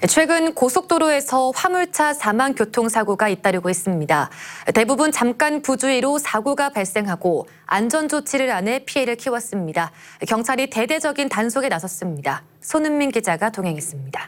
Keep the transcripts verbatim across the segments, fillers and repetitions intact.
최근 고속도로에서 화물차 사망 교통사고가 잇따르고 있습니다. 대부분 잠깐 부주의로 사고가 발생하고 안전조치를 안 해 피해를 키웠습니다. 경찰이 대대적인 단속에 나섰습니다. 손은민 기자가 동행했습니다.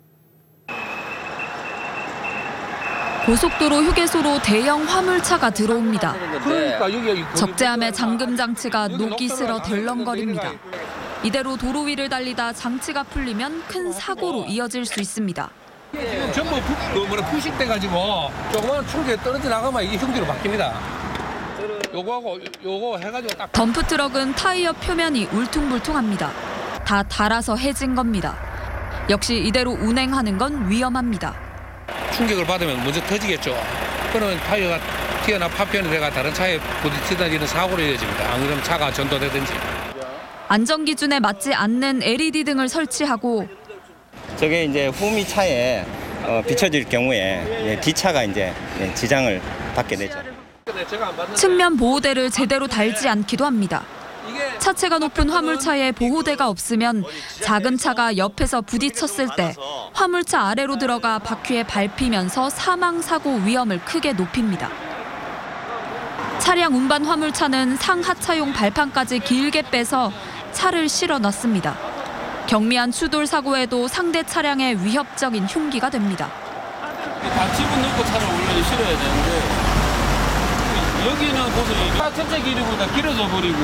고속도로 휴게소로 대형 화물차가 들어옵니다. 그러니까 여기 적재함의 잠금 장치가 녹이 슬어 덜렁거립니다. 이대로 도로 위를 달리다 장치가 풀리면 큰 사고로 이어질 수 있습니다. 지금 전부 부, 그 뭐라 부식돼가지고 조그만 충격에 떨어져 나가면 이게 흉기로 바뀝니다. 요거하고 요거 해가지고 딱. 덤프트럭은 타이어 표면이 울퉁불퉁합니다. 다 닳아서 해진 겁니다. 역시 이대로 운행하는 건 위험합니다. 충격을 받으면 먼저 터지겠죠. 그러면 타이어가 튀어나 파편이 돼가 다른 차에 부딪히든지 이런 사고로 이어집니다. 안 그러면 차가 전도되든지. 안전기준에 맞지 않는 엘이디 등을 설치하고 저게 이제 후미 차에 어, 비춰질 경우에 뒷차가 이제 지장을 받게 되죠. 측면 보호대를 제대로 달지 않기도 합니다. 차체가 높은 화물차에 보호대가 없으면 작은 차가 옆에서 부딪혔을 때 화물차 아래로 들어가 바퀴에 밟히면서 사망사고 위험을 크게 높입니다. 차량 운반 화물차는 상하차용 발판까지 길게 빼서 차를 실어 놨습니다. 경미한 추돌 사고에도 상대 차량에 위협적인 흉기가 됩니다. 다 집은 넣고 차를 원래 실어야 되는데 여기는 보세요. 차 전체 길이보다 길어져 버리고.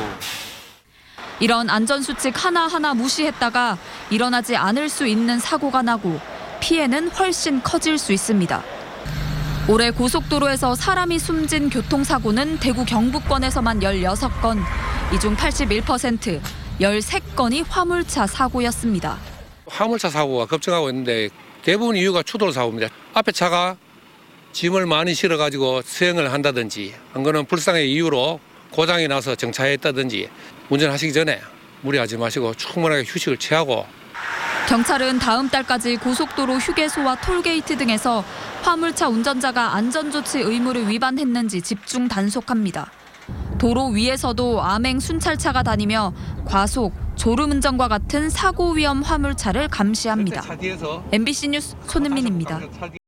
이런 안전수칙 하나하나 무시했다가 일어나지 않을 수 있는 사고가 나고 피해는 훨씬 커질 수 있습니다. 올해 고속도로에서 사람이 숨진 교통사고는 대구 경북권에서만 열여섯 건, 이 중 팔십일 퍼센트, 열세 건이 화물차 사고였습니다. 화물차 사고가 급증하고 있는데 대부분 이유가 추돌 사고입니다. 앞에 차가 짐을 많이 실어가지고 수행을 한다든지, 한 거는 불상의 이유로 고장이 나서 정차했다든지, 운전하시기 전에 무리하지 마시고 충분하게 휴식을 취하고. 경찰은 다음 달까지 고속도로 휴게소와 톨게이트 등에서 화물차 운전자가 안전조치 의무를 위반했는지 집중 단속합니다. 도로 위에서도 암행 순찰차가 다니며 과속, 졸음운전과 같은 사고 위험 화물차를 감시합니다. 엠비씨 뉴스 손은민입니다.